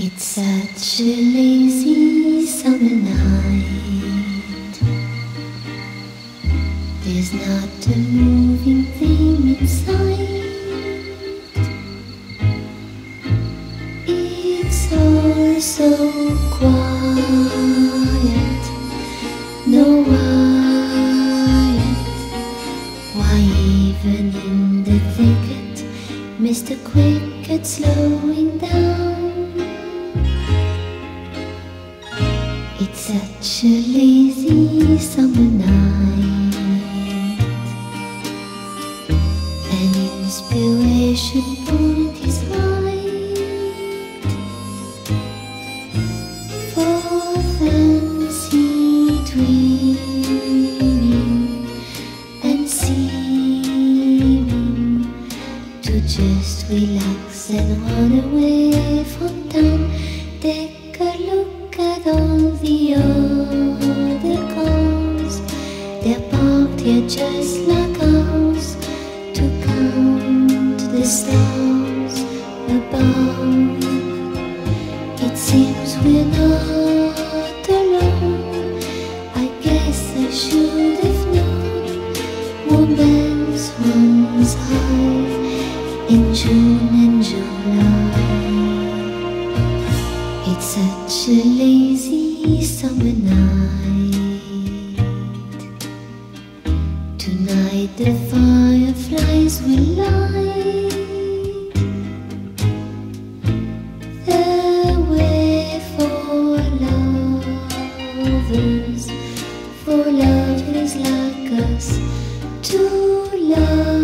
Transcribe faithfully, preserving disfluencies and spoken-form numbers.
It's such a lazy summer night. There's not a moving thing in sight. It's all so quiet, no riot. Why even in the thicket, Mister Cricket slowing down? It's such a lazy summer night. An inspiration point is right for fancy dreaming and seeming to just relax and run away from town. Take a look at all the other cars. They're parked here just like ours, to count the stars above. It seems we're not alone. I guess I should have known. Romance runs high in June and July. It's such a lazy summer night. Tonight the fireflies will light the way for lovers, for lovers like us to love.